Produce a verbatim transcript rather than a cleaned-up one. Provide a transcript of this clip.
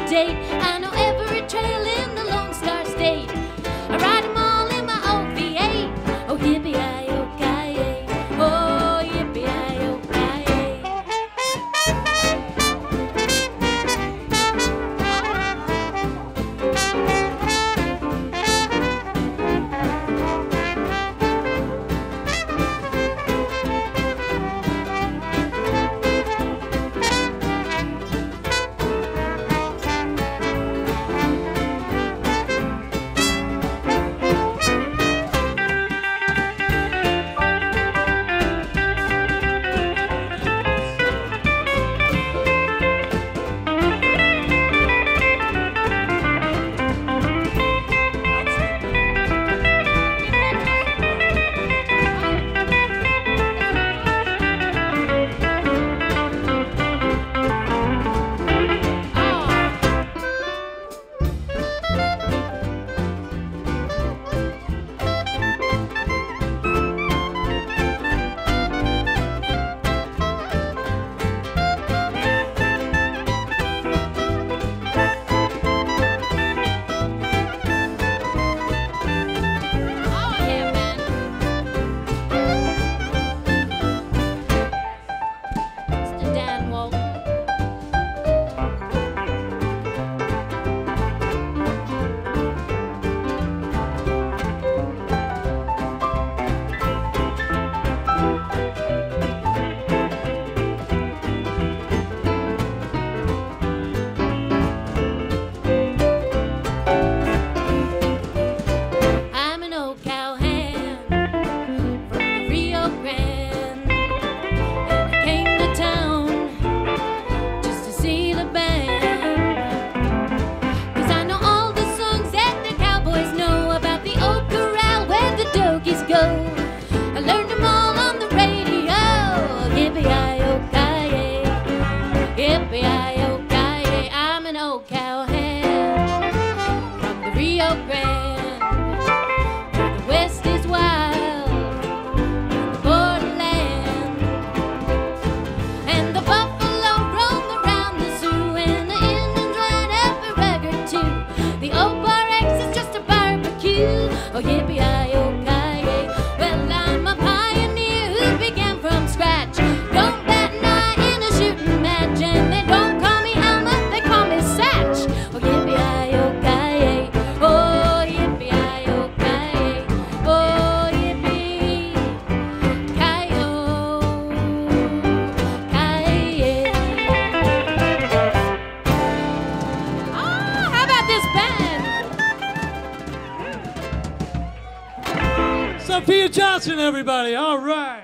to date. I know every trail in the Lone Star State. I ride them all in my old V eight. Oh, yippee-yi-yo-ki-yay. Oh, yippee-yi-yo-ki-yay. I'm an old cowhand from the Rio Grande, and I came to town just to see the band. 'Cause I know all the songs that the cowboys know about the old corral where the dogies go. I learned them all on the radio. Yippee-yi-yo-ki-yay, yippee-yi-yo-ki-yay. I'm an old cowhand from the Rio Grande. The West is wild, the borderland, and the buffalo roam around the zoo, and the Indians line up a rug or two. The old bar X is just a barbecue. Oh, yippee-yi-yo-ki-yay. Well, I'm a pioneer who began from scratch. Don't bat an eye in a shooting match, and they don't call me Alma, they call me Satch. Oh, yippee-yi-yo-ki-yay. Oh, yippee-yi-yo-ki-yay. Oh, yippee-ki-yo-ki-yay. Oh, how about this band? Sophia Johnson, everybody. All right.